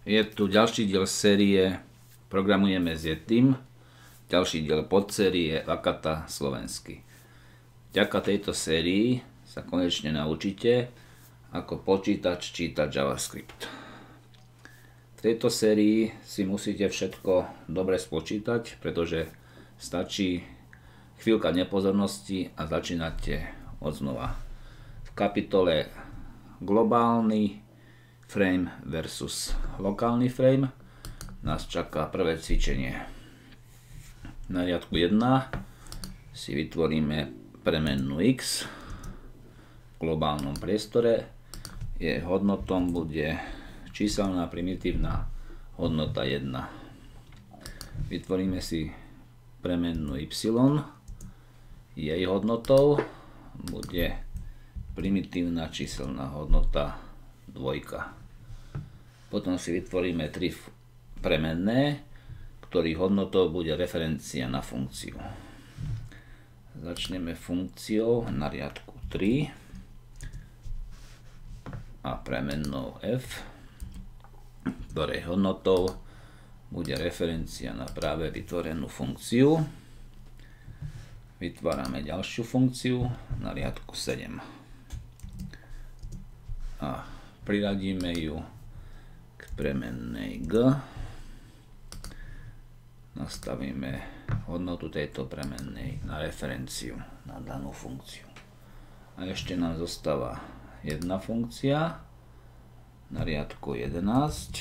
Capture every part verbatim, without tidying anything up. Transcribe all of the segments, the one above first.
Je tu ďalší diel série Programujeme s Yetim, ďalší diel podsérie Vakata slovensky. Vďaka tejto sérii sa konečne naučíte, ako počítač čítať JavaScript. V tejto sérii si musíte všetko dobre spočítať, pretože stačí chvíľka nepozornosti a začínate odznova. V kapitole globálny frame versus lokálny frame nás čaká prvé cvičenie. Na riadku jeden si vytvoríme premennú x v globálnom priestore. Jej hodnotom bude číselná primitívna hodnota jeden. Vytvoríme si premennú y. Jej hodnotou bude primitívna číselná hodnota dva. Potom si vytvoríme tri premenné, ktorých hodnotou bude referencia na funkciu. Začneme funkciou na riadku tri a premennou f, ktorej hodnotou bude referencia na práve vytvorenú funkciu. Vytvárame ďalšiu funkciu na riadku sedem a priradíme ju k premennej g. Nastavíme hodnotu tejto premennej na referenciu na danú funkciu. A ešte nám zostáva jedna funkcia na riadku jedenásť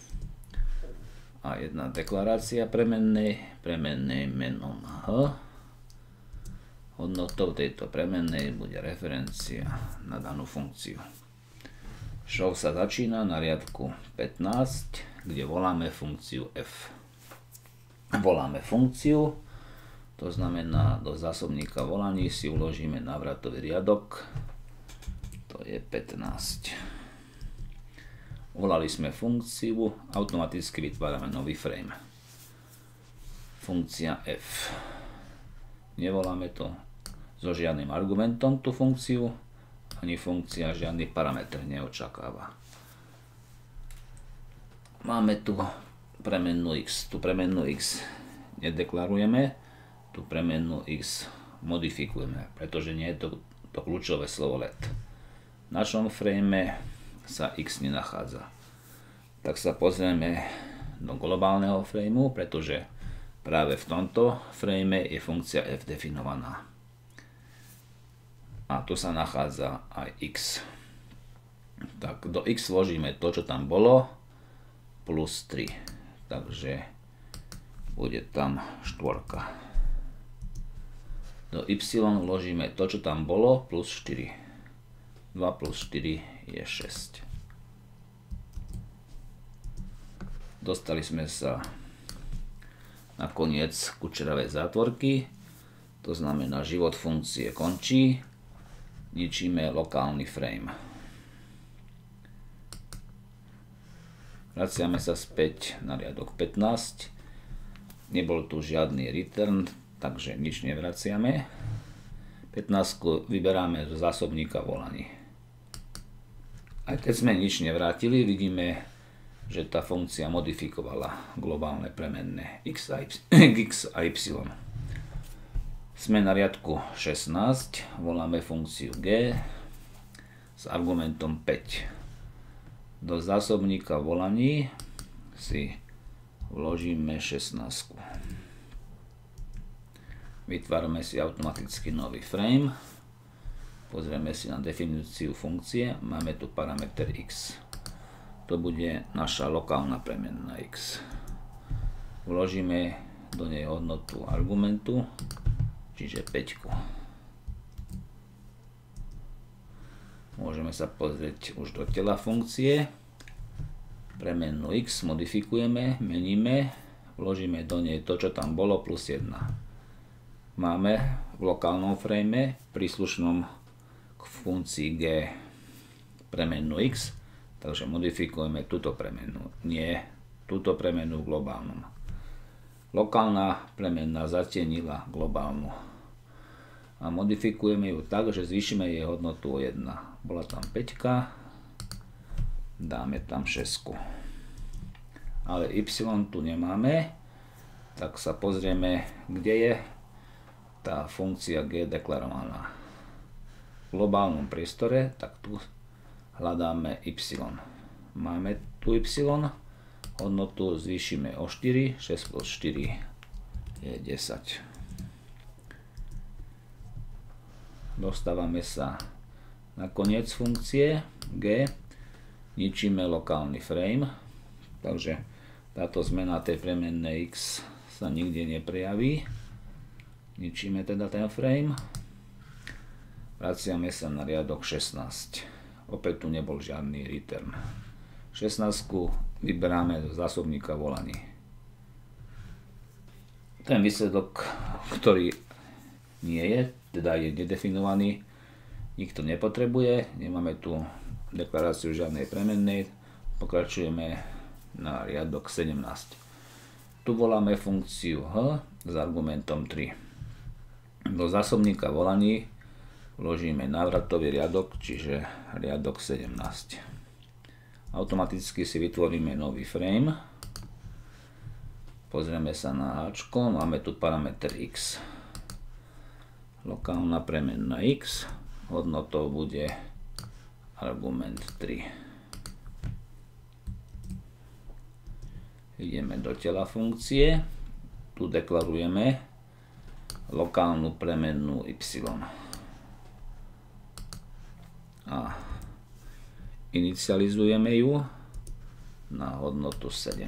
a jedna deklarácia premennej, premennej menom h. Hodnotou tejto premennej bude referencia na danú funkciu. Show sa začína na riadku pätnásť, kde voláme funkciu f. Voláme funkciu, to znamená do zásobníka volaní si uložíme návratový riadok, to je pätnásť. Volali sme funkciu, automaticky vytvárame nový frame. Funkcia f. Nevoláme to so žiadnym argumentom tú funkciu, ani funkcia žiadny parameter neočakáva. Máme tu premennú x. Tu premennú x nedeklarujeme, tu premennú x modifikujeme, pretože nie je to, to kľúčové slovo let. V našom frame sa x nenachádza. Tak sa pozrieme do globálneho frameu, pretože práve v tomto frame je funkcia f definovaná. A tu sa nachádza aj x. Tak do x vložíme to, čo tam bolo, plus tri. Takže bude tam štvorka. Do y vložíme to, čo tam bolo, plus štyri. dva plus štyri je šesť. Dostali sme sa na koniec kučeravej zátvorky. To znamená, život funkcie končí. Ničíme lokálny frame. Vraciame sa späť na riadok pätnásť. Nebol tu žiadny return, takže nič nevraciame. pätnásť vyberáme zo zásobníka volaní. Aj keď sme nič nevrátili, vidíme, že tá funkcia modifikovala globálne premenné x a y. Sme na riadku šestnásť, voláme funkciu g s argumentom päť. Do zásobníka volaní si vložíme šestnásť. Vytvárame si automaticky nový frame. Pozrieme si na definíciu funkcie. Máme tu parameter x. To bude naša lokálna premenná x. Vložíme do nej hodnotu argumentu, čiže päť. Môžeme sa pozrieť už do tela funkcie. Premennú x modifikujeme, meníme, vložíme do nej to, čo tam bolo, plus jedna. Máme v lokálnom frame príslušnom k funkcii g premennú x, takže modifikujeme túto premennú, nie túto premennú v globálnom. Lokálna premenná zatienila globálnu. A modifikujeme ju tak, že zvýšime jej hodnotu o jedna. Bola tam päť, dáme tam šesť. ale y tu nemáme, tak sa pozrieme, kde je tá funkcia g deklarovaná. V globálnom priestore, tak tu hľadáme y. Máme tu y, hodnotu zvýšime o štyri, šesť plus štyri je desať. Dostávame sa na koniec funkcie g, ničíme lokálny frame, takže táto zmena tej premennej x sa nikde neprejaví. Ničíme teda ten frame. Vraciame sa na riadok šestnásť. Opäť tu nebol žiadny return. šestnásť vyberáme zo zásobníka volaní. Ten výsledok, ktorý nie je, teda je nedefinovaný, nikto nepotrebuje, nemáme tu deklaráciu žiadnej premennej, pokračujeme na riadok sedemnásť. Tu voláme funkciu h s argumentom tri. Do zásobníka volaní vložíme návratový riadok, čiže riadok sedemnásť. Automaticky si vytvoríme nový frame. Pozrieme sa na háčko, máme tu parameter x. Lokálna premenná x, hodnotou bude argument tri. Ideme do tela funkcie, tu deklarujeme lokálnu premennú y. A inicializujeme ju na hodnotu sedem.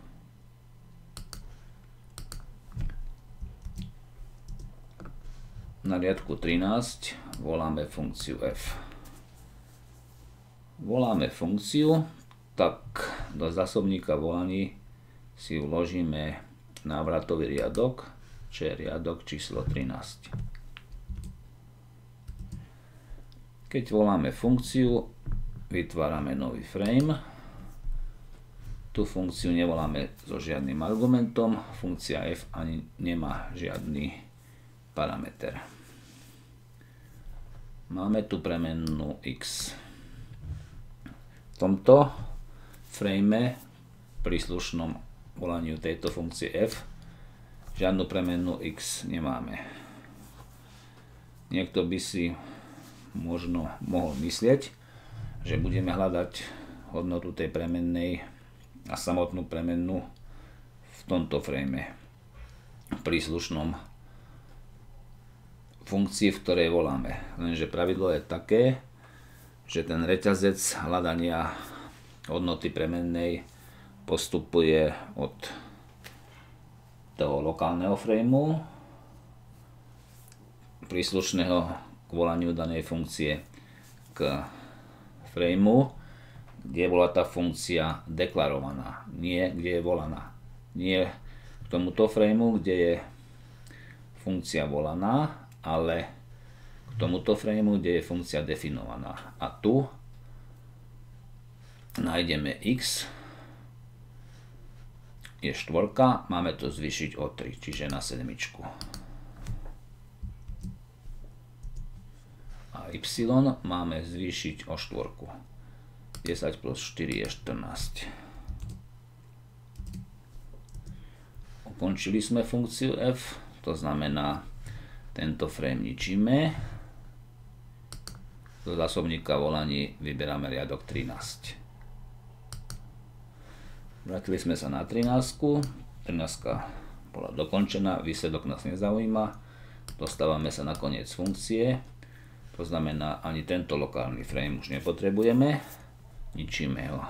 Na riadku trinásť voláme funkciu f. Voláme funkciu, tak do zásobníka volaní si vložíme návratový riadok, čo je riadok číslo trinásť. Keď voláme funkciu, vytvárame nový frame. Tu funkciu nevoláme so žiadnym argumentom, funkcia f ani nemá žiadny parameter. Máme tu premennú x. V tomto frame príslušnom volaniu tejto funkcie f žiadnu premennú x nemáme. Niekto by si možno mohol myslieť, že budeme hľadať hodnotu tej premennej a samotnú premennú v tomto frame príslušnom funkcii, v ktorej voláme. Lenže pravidlo je také, že ten reťazec hľadania hodnoty premennej postupuje od toho lokálneho frameu príslušného k volaniu danej funkcie k frameu, kde bola tá funkcia deklarovaná, nie kde je volaná. Nie k tomuto frameu, kde je funkcia volaná, ale k tomuto frameu, kde je funkcia definovaná. A tu nájdeme x, je štvorka, máme to zvýšiť o tri, čiže na sedmičku. A y máme zvýšiť o štvorku. desať plus štyri je štrnásť. Ukončili sme funkciu f, to znamená, tento frame ničíme. Do zásobníka volaní vyberáme riadok trinásť. Vrátili sme sa na trinásť. trinásť bola dokončená, výsledok nás nezaujíma. Dostávame sa na koniec funkcie. To znamená, ani tento lokálny frame už nepotrebujeme. Ničíme ho.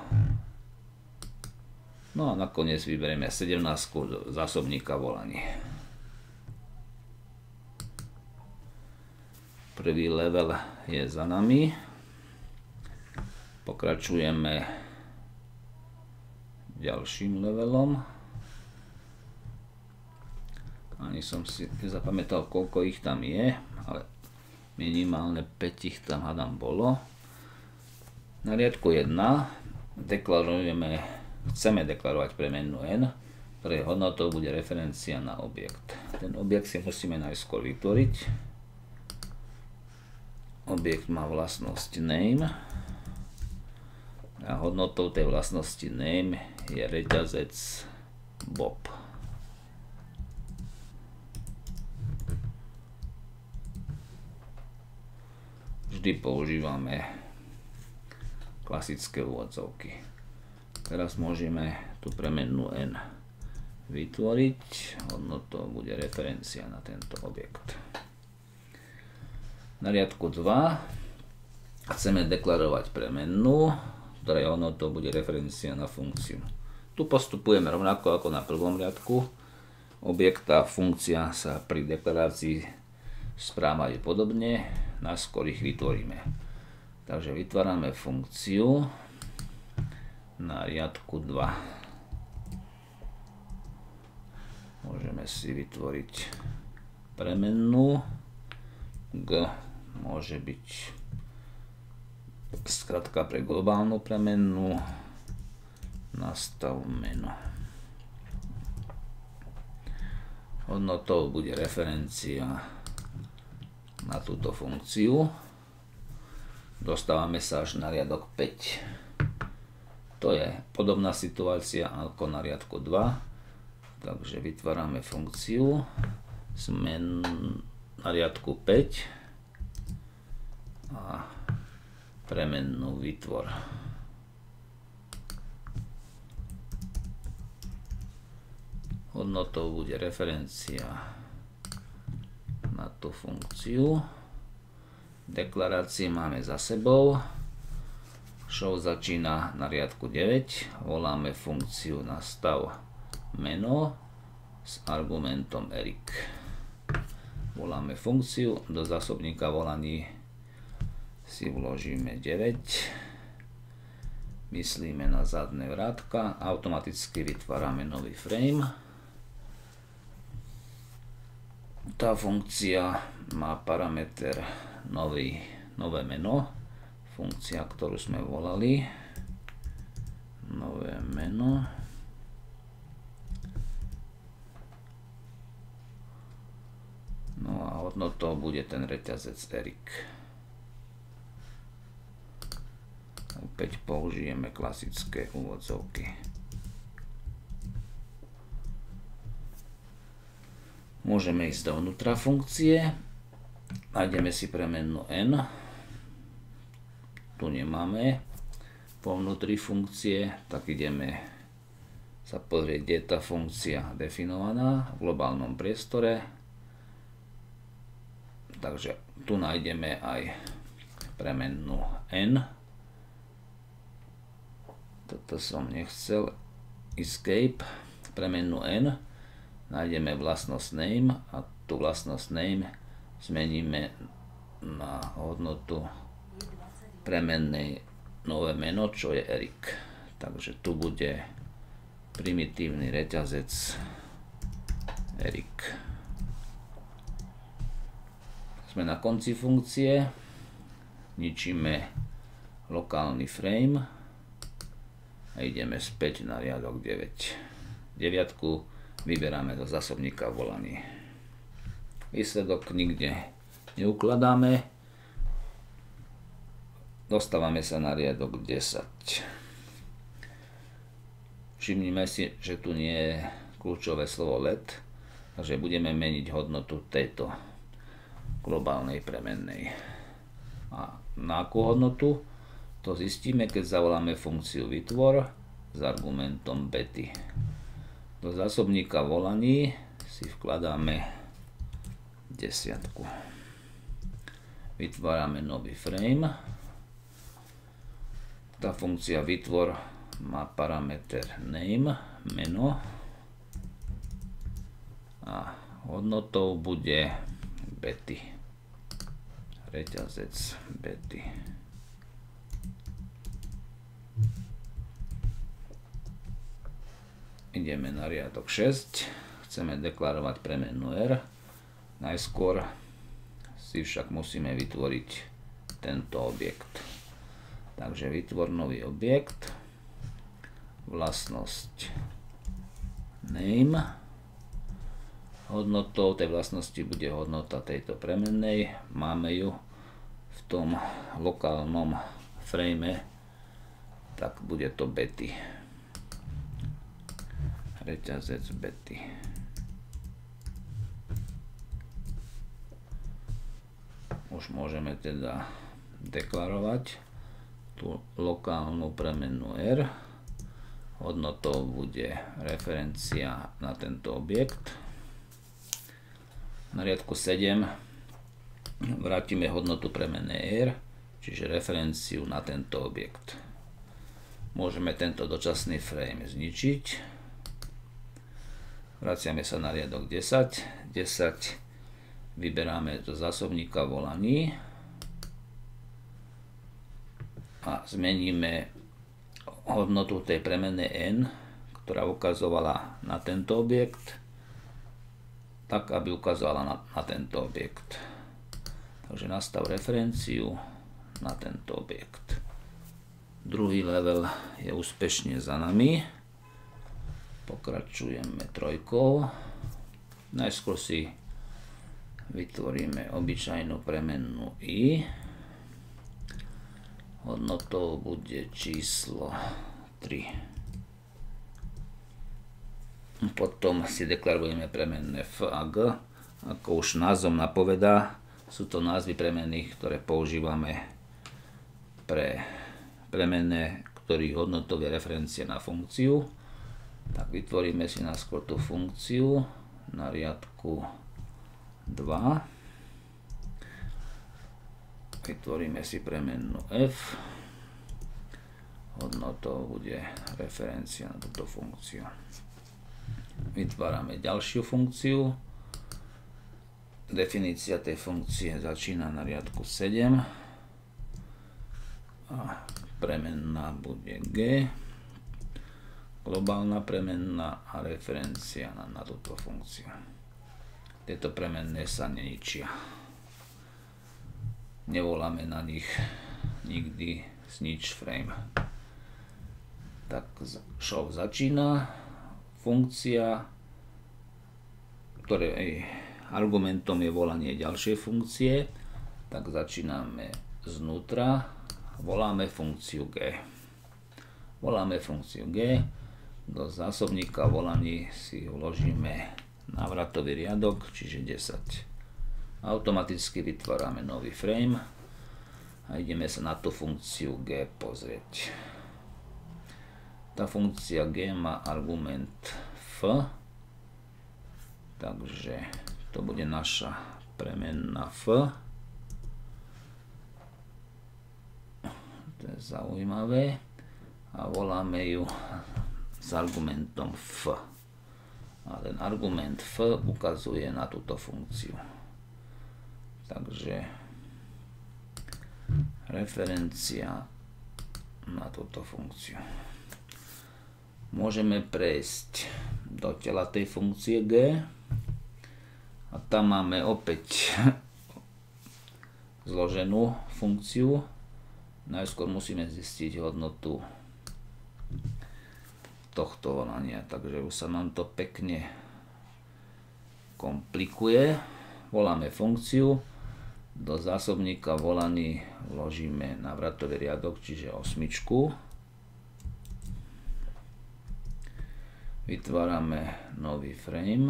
No a nakoniec vyberieme sedemnásť do zásobníka volaní. Prvý level je za nami. Pokračujeme ďalším levelom. Ani som si nezapamätal, koľko ich tam je, ale minimálne päť ich tam hádam bolo. Na riadku jeden deklarujeme, chceme deklarovať premennú n, ktorej hodnotou bude referencia na objekt. Ten objekt si musíme najskôr vytvoriť. Objekt má vlastnosť name. A hodnotou tej vlastnosti name je reťazec Bob. Vždy používame klasické úvodzovky. Teraz môžeme tú premennú n vytvoriť. Hodnotou bude referencia na tento objekt. Na riadku dva chceme deklarovať premennú, ktorej hodnotou bude referencia na funkciu. Tu postupujeme rovnako ako na prvom riadku. Objekta a funkcia sa pri deklarácii správajú podobne, najskôr ich vytvoríme. Takže vytvárame funkciu na riadku dva. Môžeme si vytvoriť premennú. G môže byť skratka pre globálnu premennú. Nastav meno. Hodnotou bude referencia na túto funkciu. Dostávame sa až na riadok päť. To je podobná situácia ako na riadku dva. Takže vytvárame funkciu. Sme na riadku päť. A premennú vytvor. Hodnotou bude referencia na tú funkciu. Deklarácie máme za sebou. Show začína na riadku deväť. Voláme funkciu na stav meno s argumentom Erik. Voláme funkciu, do zásobníka volaní si vložíme deväť. Myslíme na zadné vrátka. Automaticky vytvárame nový frame. Tá funkcia má parameter nový, nové meno. Funkcia, ktorú sme volali. Nové meno. No a hodnotou bude ten reťazec Erik. Opäť použijeme klasické úvodzovky. Môžeme ísť dovnútra funkcie. Nájdeme si premennú n. Tu nemáme po vnútri funkcie, tak ideme sa pozrieť, kde je tá funkcia definovaná v globálnom priestore. Takže tu nájdeme aj premennú n. Toto som nechcel. Escape. Premennú n. Nájdeme vlastnosť name a tú vlastnosť name zmeníme na hodnotu premennej nové meno, čo je Erik. Takže tu bude primitívny reťazec Erik. Sme na konci funkcie. Ničíme lokálny frame a ideme späť na riadok deväť. deviatku vyberáme do zásobníka volaní. Výsledok nikde neukladáme. Dostávame sa na riadok desať. Všimnime si, že tu nie je kľúčové slovo let, takže budeme meniť hodnotu tejto globálnej premennej. A na akú hodnotu? To zistíme, keď zavoláme funkciu vytvor s argumentom Betty. Do zásobníka volaní si vkladáme desiatku. Vytvárame nový frame. Tá funkcia vytvor má parameter name, meno. A hodnotou bude Betty. Reťazec Betty. Ideme na riadok šesť. Chceme deklarovať premennú R. Najskôr si však musíme vytvoriť tento objekt. Takže vytvor nový objekt. Vlastnosť name. Hodnotou tej vlastnosti bude hodnota tejto premennej. Máme ju v tom lokálnom frame tak bude to bety. Reťazec bety. Už môžeme teda deklarovať tú lokálnu premennú R. Hodnotou bude referencia na tento objekt. Na riadku sedem vrátime hodnotu premennej R, čiže referenciu na tento objekt. Môžeme tento dočasný frame zničiť. Vraciame sa na riadok desať. desať vyberáme do zásobníka volaní a zmeníme hodnotu tej premennej N, ktorá ukazovala na tento objekt, tak, aby ukazovala na, na tento objekt. Takže nastav referenciu na tento objekt. Druhý level je úspešne za nami. Pokračujeme trojkou. Najskôr si vytvoríme obyčajnú premennú I. Hodnotou bude číslo tri. Potom si deklarujeme premenné F a G. Ako už názov napovedá, sú to názvy premenných, ktoré používame pre premenné, ktorých hodnotou je referencia na funkciu. Tak vytvoríme si najskôr tú funkciu na riadku dva. Vytvoríme si premennú F. Hodnotou bude referencia na túto funkciu. Vytvárame ďalšiu funkciu. Definícia tej funkcie začína na riadku sedem. A premenná bude G. Globálna premenná a referencia na, na túto funkciu. Tieto premenné sa neničia. Nevoláme na nich nikdy snitch frame. Tak show začína. Funkcia, ktorej argumentom je volanie ďalšej funkcie, tak začíname znútra. Voláme funkciu G. Voláme funkciu G. Do zásobníka volaní si vložíme návratový riadok, čiže desať. Automaticky vytvárame nový frame a ideme sa na tú funkciu G pozrieť. Tá funkcia G má argument F, takže to bude naša premenná F. To je zaujímavé. A voláme ju s argumentom F. A ten argument F ukazuje na túto funkciu. Takže referencia na túto funkciu. Môžeme prejsť do tela tej funkcie G a tam máme opäť zloženú funkciu. Najskôr musíme zistiť hodnotu tohto volania, takže už sa nám to pekne komplikuje. Voláme funkciu, do zásobníka volaní vložíme návratový riadok, čiže osmičku. Vytvárame nový frame,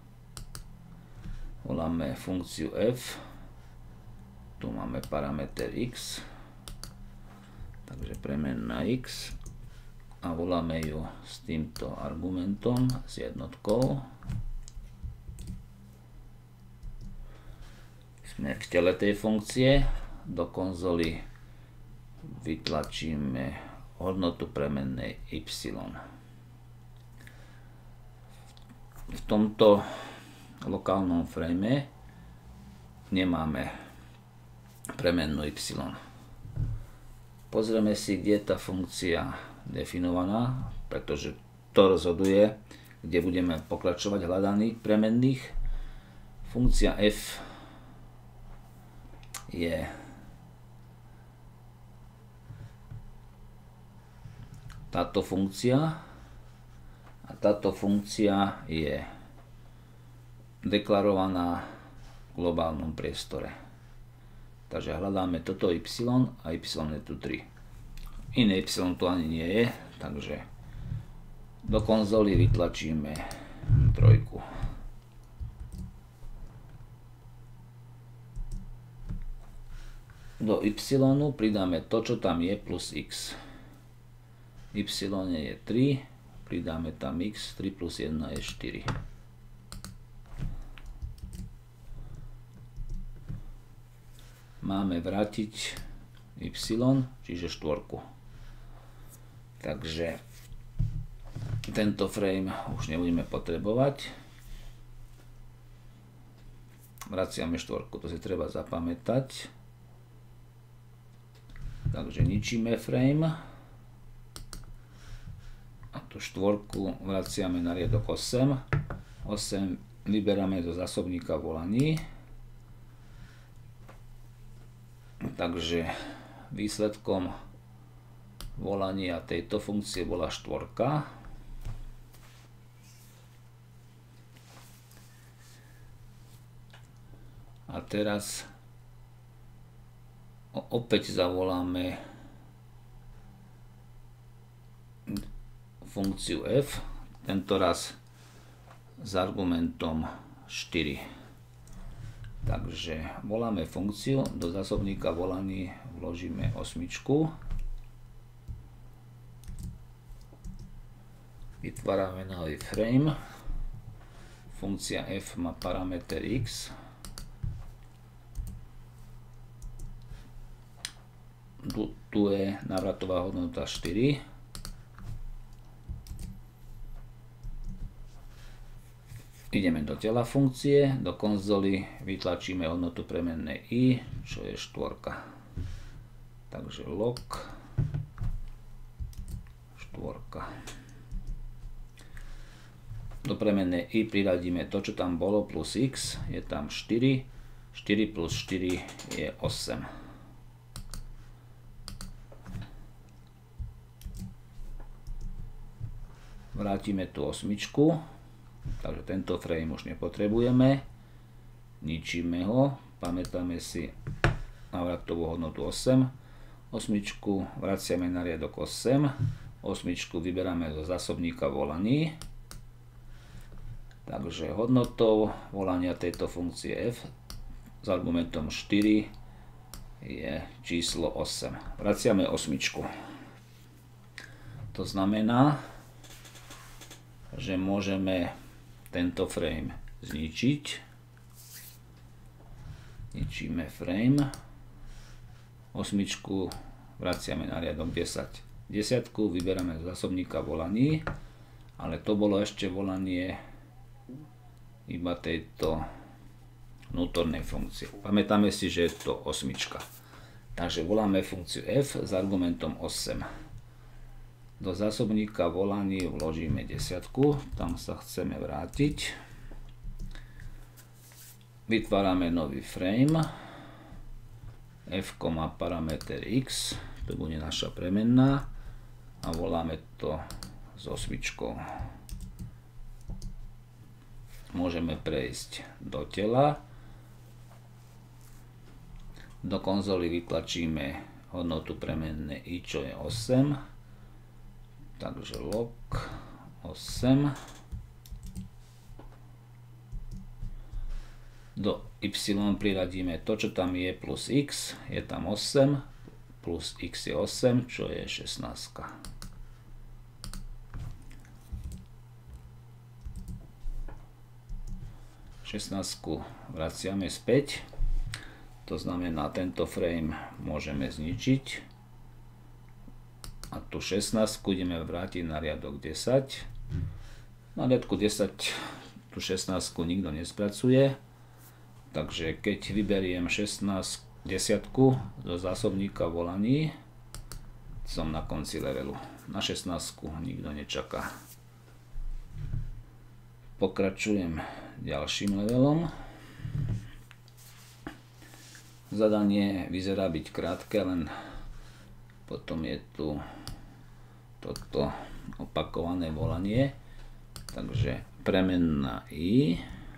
voláme funkciu F, tu máme parameter X, takže premenná X. A voláme ju s týmto argumentom, s jednotkou. Sme v tele tej funkcie. Do konzoly vytlačíme hodnotu premennej Y. V tomto lokálnom frame nemáme premennú Y. Pozrieme si, kde je tá funkcia definovaná, pretože to rozhoduje, kde budeme pokračovať hľadaných premenných. Funkcia F je táto funkcia a táto funkcia je deklarovaná v globálnom priestore. Takže hľadáme toto Y a Y je tu tri. iné y tu ani nie je, takže do konzoly vytlačíme trojku. Do y pridáme to, čo tam je, plus x. Y je tri, pridáme tam x, tri plus jedna je štyri. Máme vrátiť y, čiže štvorku. Takže tento frame už nebudeme potrebovať. Vraciame štvorku, to si treba zapamätať. Takže ničíme frame. A tú štvorku vraciame na riadok osem. osem vyberáme zo zásobníka volaní. Takže výsledkom volania tejto funkcie bola štvorka. A teraz opäť zavoláme funkciu f, tento raz s argumentom štyri. Takže voláme funkciu, do zásobníka volaní vložíme osmičku. Vytvárame nový frame. Funkcia f má parameter x. Tu, tu je návratová hodnota štyri. Ideme do tela funkcie, do konzoly vytlačíme hodnotu premennej i, čo je štvorka. Takže log štvorka. Do premennej i priradíme to, čo tam bolo, plus x, je tam štyri. štyri plus štyri je osem. Vrátime tu osmičku, takže tento frame už nepotrebujeme, ničíme ho, pamätáme si návratovú hodnotu osem, osmičku vraciame na riadok osem, osmičku vyberáme zo zásobníka volaní, takže hodnotou volania tejto funkcie f s argumentom štyri je číslo osem. Vraciame osmičku. To znamená, že môžeme tento frame zničiť. Ničíme frame. Osmičku vraciame na riadok desať. Desiatku vyberáme z zásobníka volaní, ale to bolo ešte volanie iba tejto vnútornej funkcie. Pamätáme si, že je to osmička. Takže voláme funkciu f s argumentom osem. Do zásobníka volaní vložíme desiatku, tam sa chceme vrátiť. Vytvárame nový frame. F má parameter x, to bude naša premenná a voláme to s osmičkou. Môžeme prejsť do tela. Do konzoly vytlačíme hodnotu premennej i, čo je osem. Takže log osem. Do y priradíme to, čo tam je, plus x, je tam osem, plus x je osem, čo je šestnásť. šestnásť vraciame späť, to znamená, tento frame môžeme zničiť. A tu šestnásť ideme vrátiť na riadok desať. Na riadku desať tu šestnásť nikto nespracuje. Takže keď vyberiem šestnásť, desiatku do zásobníka volaní, som na konci levelu. Na šestnásť nikto nečaká. Pokračujem ďalším levelom. Zadanie vyzerá byť krátke, len potom je tu toto opakované volanie, takže premenná i,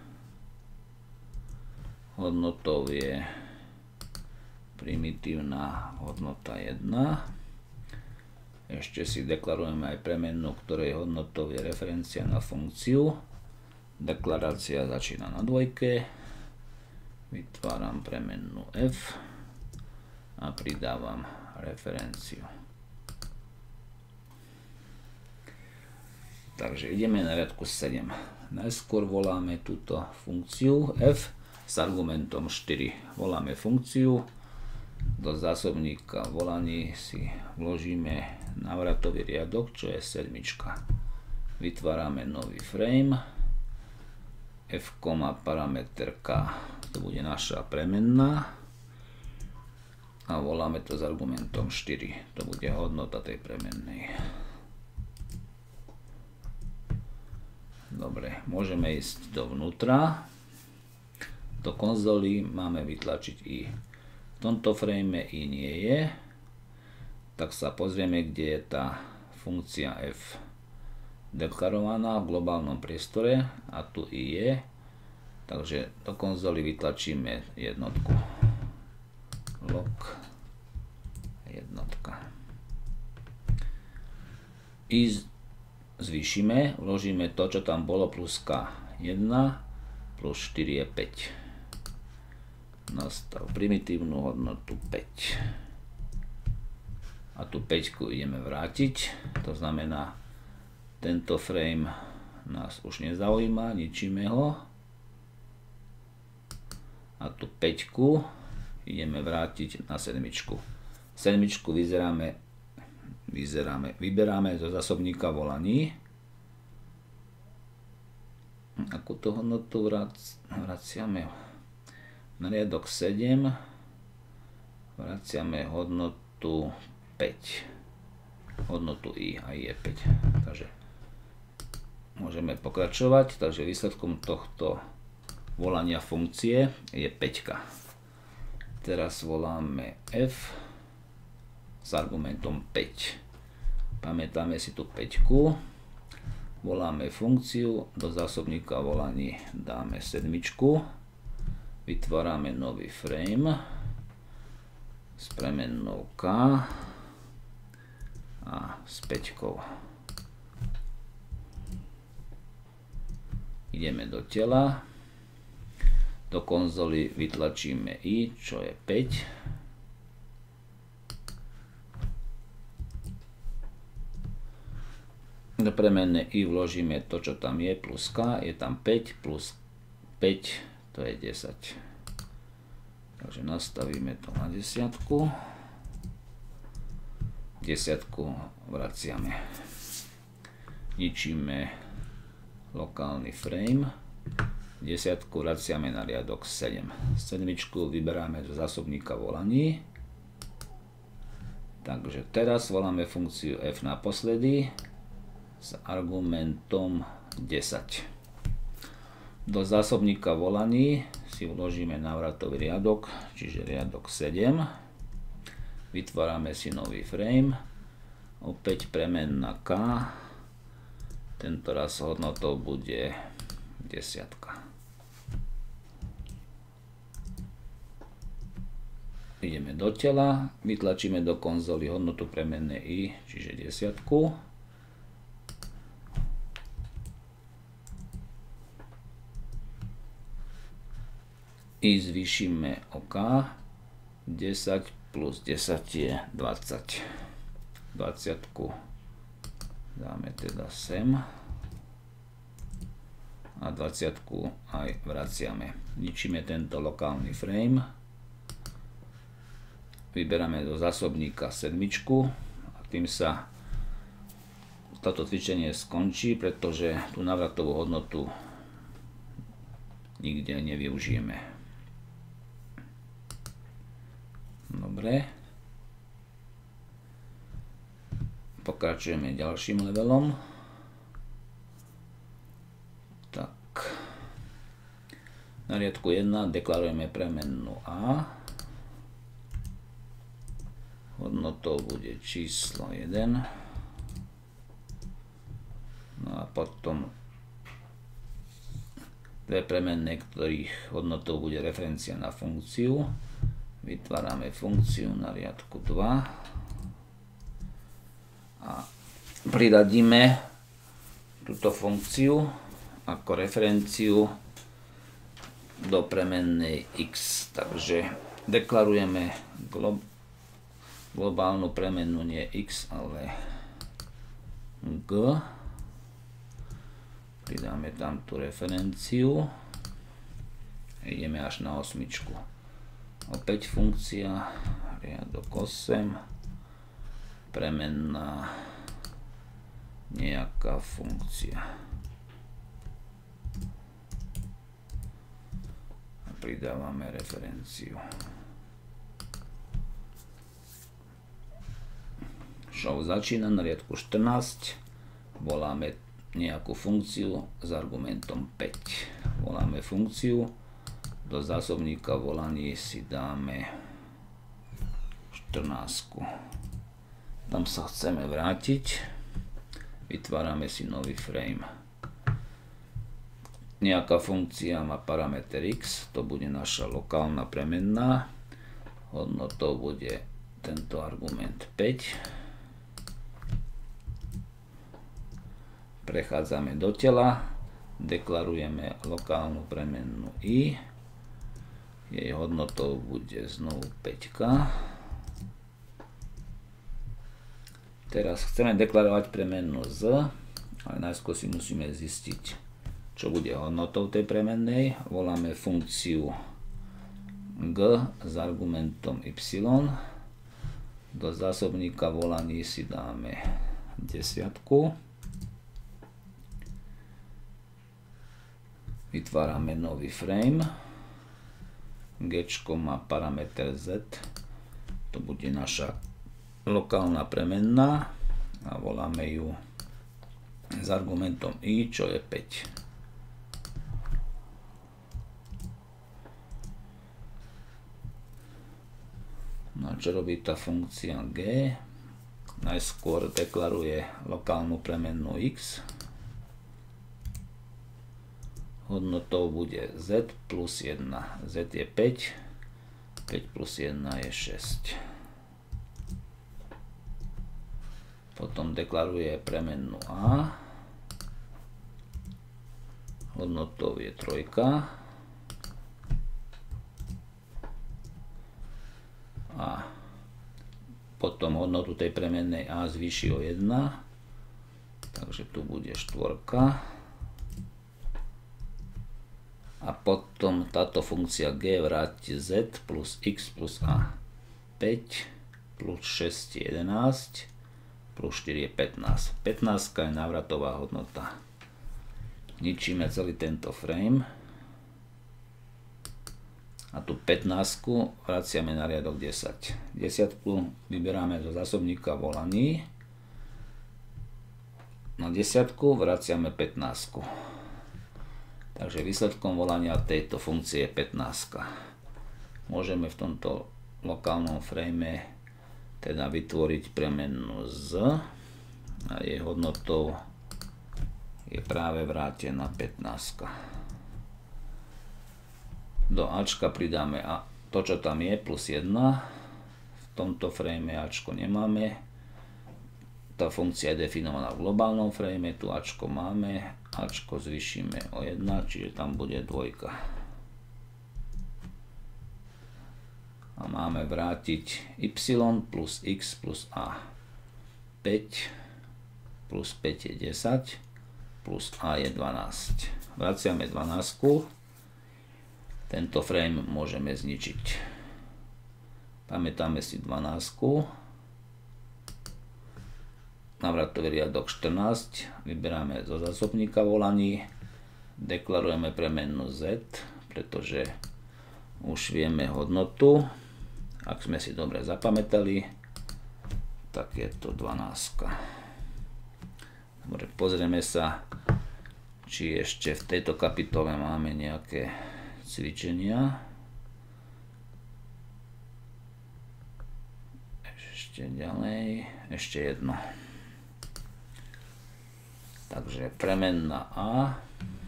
hodnotou je primitívna hodnota jedna, Ešte si deklarujeme aj premennú, ktorej hodnotou je referencia na funkciu. Deklarácia začína na dvojke. Vytváram premennú f a pridávam referenciu. Takže ideme na riadku sedem. Najskôr voláme túto funkciu f s argumentom štyri. Voláme funkciu. Do zásobníka volaní si vložíme návratový riadok, čo je sedmička. Vytvárame nový frame. F, parameter k. To bude naša premenná. A voláme to s argumentom štyri. To bude hodnota tej premennej. Dobre, môžeme ísť dovnútra. Do konzoly máme vytlačiť i. V tomto frame i nie je. Tak sa pozrieme, kde je tá funkcia f deklarovaná v globálnom priestore. A tu i je. Takže do konzoly vytlačíme jednotku. Log jednotka. I zvýšime, vložíme to, čo tam bolo, plus k jedna, plus štyri je päť. Nastav primitívnu hodnotu päť. A tu päťku ideme vrátiť, to znamená, tento frame nás už nezaujíma, ničíme ho. A tu päťku ideme vrátiť na sedmičku. Sedmičku vyzeráme Vyzeráme, vyberáme zo zásobníka volaní. Akú to hodnotu vraciame? Na riadok sedem vraciame hodnotu päť. Hodnotu i a i je päť. Takže môžeme pokračovať. Takže výsledkom tohto volania funkcie je päť. Teraz voláme f s argumentom päť. Pamätáme si tú päťku. Voláme funkciu, do zásobníka volaní dáme sedmičku. Vytvárame nový frame s premennou k a s päťkou. Ideme do tela. Do konzoly vytlačíme i, čo je päť. Do premenné i vložíme to, čo tam je, plus k, je tam päť, plus päť, to je desať. Takže nastavíme to na desiatku. Desiatku vraciame. Ničíme lokálny frame. Desiatku vraciame na riadok sedem. Sedmičku vyberáme zo zásobníka volaní. Takže teraz voláme funkciu f naposledy s argumentom desať. Do zásobníka volaní si vložíme návratový riadok, čiže riadok sedem. Vytvárame si nový frame. Opäť premenná k. Tento raz hodnotou bude desiatka. Ideme do tela, vytlačíme do konzoly hodnotu premennej i, čiže desiatku. I zvýšime o k, desať plus desať je dvadsať. dvadsiatku dáme teda sem a dvadsiatku aj vraciame. Ničíme tento lokálny frame. Vyberáme do zásobníka sedmičku a tým sa toto cvičenie skončí, pretože tú návratovú hodnotu nikde nevyužijeme. Dobre. Pokračujeme ďalším levelom. Tak. Na riadku jeden deklarujeme premennú a. Hodnotou bude číslo jeden. No a potom dve premenné, ktorých hodnotou bude referencia na funkciu. Vytvárame funkciu na riadku dva priradíme túto funkciu ako referenciu do premennej x. Takže deklarujeme glo globálnu premennú nie x, ale g. Pridáme tam tú referenciu. Ideme až na osmičku. Opäť funkcia, riadok osem, premenná nejaká funkcia. A pridávame referenciu. Show začína na riadku štrnásť. Voláme nejakú funkciu s argumentom päť. Voláme funkciu. Do zásobníka volaní si dáme štrnásť. Tam sa chceme vrátiť. Vytvárame si nový frame. Nejaká funkcia má parameter x, to bude naša lokálna premenná. Hodnotou bude tento argument päť. Prechádzame do tela, deklarujeme lokálnu premennú i. Jej hodnotou bude znovu päť. Teraz chceme deklarovať premennú z, ale najskôr si musíme zistiť, čo bude hodnotou tej premennej. Voláme funkciu g s argumentom y. Do zásobníka volaní si dáme desiatku. Vytvárame nový frame. G má parameter z, to bude naša lokálna premenná a voláme ju s argumentom i, čo je päť. No a čo robí tá funkcia g? Najskôr deklaruje lokálnu premennú x. Hodnotou bude z plus jedna. Z je päť. päť plus jedna je šesť. Potom deklaruje premennú a. Hodnotou je trojka. A potom hodnotu tej premennej a zvýši o jedna. Takže tu bude štvorka. A potom táto funkcia g vráti z plus x plus a. päť plus šesť je jedenásť, plus štyri je pätnásť. pätnásť je návratová hodnota. Ničíme celý tento frame. A tu pätnásť vraciame na riadok desať. desať vyberáme zo zásobníka volaní. Na desať vraciame pätnásť. Takže výsledkom volania tejto funkcie je pätnásť. Môžeme v tomto lokálnom frame teda vytvoriť premennú z a jej hodnotou je práve vrátená pätnásť. Do ačka pridáme a to, čo tam je, plus jedna. V tomto frame ačko nemáme. Tá funkcia je definovaná v globálnom frame, tu ačko máme. Ačko zvýšime o jedna, čiže tam bude dvojka. A máme vrátiť y plus x plus a. päť plus päť je desať, plus a je dvanásť. Vraciame dvanásť. Tento frame môžeme zničiť. Pamätáme si dvanásť. Návratový riadok štrnásť, vyberáme zo zásobníka volaní, deklarujeme premennú z, pretože už vieme hodnotu. Ak sme si dobre zapamätali, tak je to dvanásť. Dobre, pozrieme sa, či ešte v tejto kapitole máme nejaké cvičenia. Ešte ďalej, ešte jedno. Takže premenná a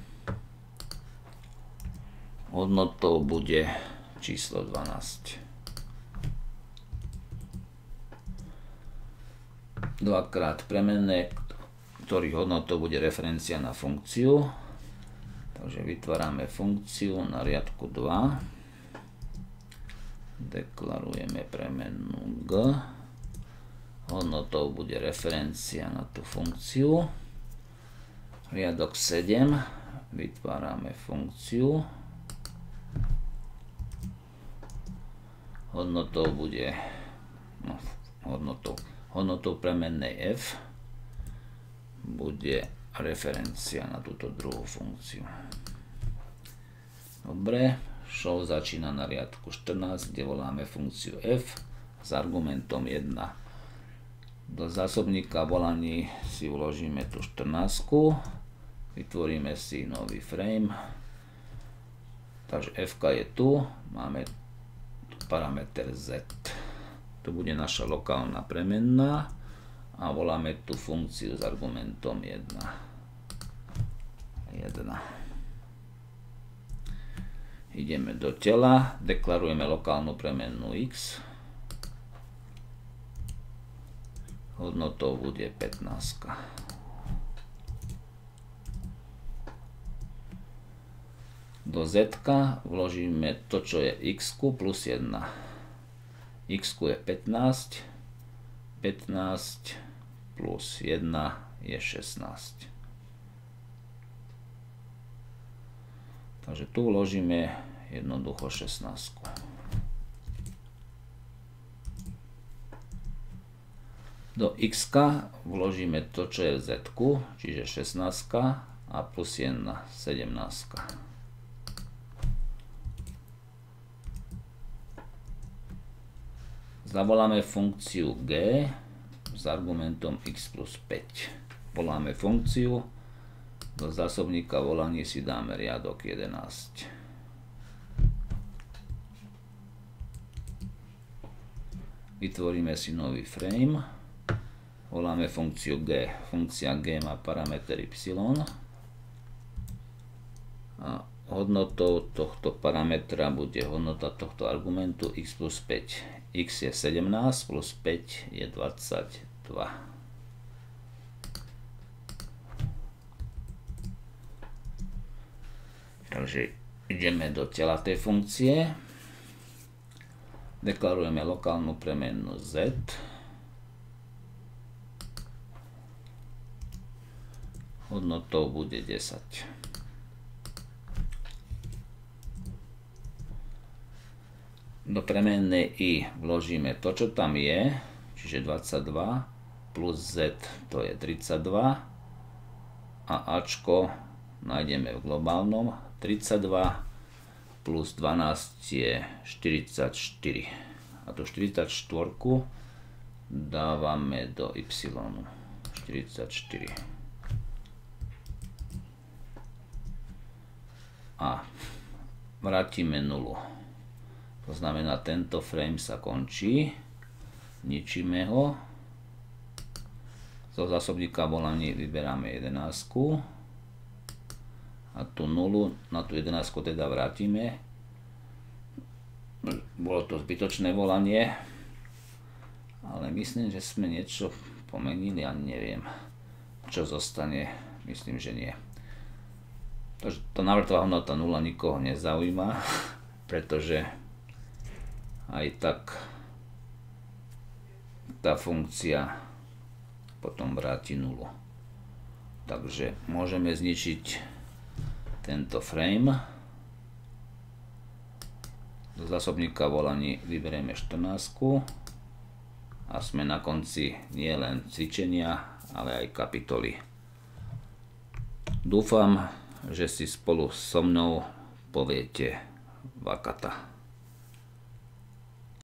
hodnotou bude číslo dvanásť. Dvakrát premenné, ktorých hodnotou bude referencia na funkciu. Takže vytvárame funkciu na riadku dva. Deklarujeme premenu g. Hodnotou bude referencia na tú funkciu. Riadok sedem. Vytvárame funkciu. Hodnotou bude no, hodnotou, hodnotou premennej f bude referencia na túto druhú funkciu. Dobre, show začína na riadku štrnásť, kde voláme funkciu f s argumentom jedna. Do zásobníka volaní si vložíme tú štrnásť, vytvoríme si nový frame, takže f je tu, máme tu parameter z. To bude naša lokálna premenná a voláme tú funkciu s argumentom jedna. jedna. Ideme do tela, deklarujeme lokálnu premennú x. Hodnotou bude pätnásť. Do z vložíme to, čo je x plus jedna. X je pätnásť. pätnásť plus jedna je šestnásť. Takže tu vložíme jednoducho šestnásť. Do x vložíme to, čo je v z, čiže šestnásť a plus jedna, sedemnásť. Zavoláme funkciu g s argumentom x plus päť. Voláme funkciu, do zásobníka volaní si dáme riadok jedenásť. Vytvoríme si nový frame, voláme funkciu g. Funkcia g má parameter y a hodnotou tohto parametra bude hodnota tohto argumentu x plus päť. X je sedemnásť plus päť je dvadsaťdva. Takže ideme do tela tej funkcie. Deklarujeme lokálnu premennú z. Hodnotou bude desať. Do premennej i vložíme to, čo tam je, čiže dvadsaťdva plus z to je tridsaťdva a ačko nájdeme v globálnom. tridsaťdva plus dvanásť je štyridsaťštyri a tu štyridsaťštyri dávame do y. štyridsaťštyri. A vrátime nulu. To znamená, tento frame sa končí, ničíme ho. Zo zásobníka volaní vyberáme jedenásť a tú nulu na tú jedenásť teda vrátime. Bolo to zbytočné volanie, ale myslím, že sme niečo pomenili a neviem, čo zostane. Myslím, že nie. Tá návrtová hodnota nula nikoho nezaujíma, pretože aj tak tá funkcia potom vráti nulu. Takže môžeme zničiť tento frame. Do zásobníka volaní vyberieme štrnásť a sme na konci nie len cvičenia, ale aj kapitoly. Dúfam, že si spolu so mnou poviete vakata.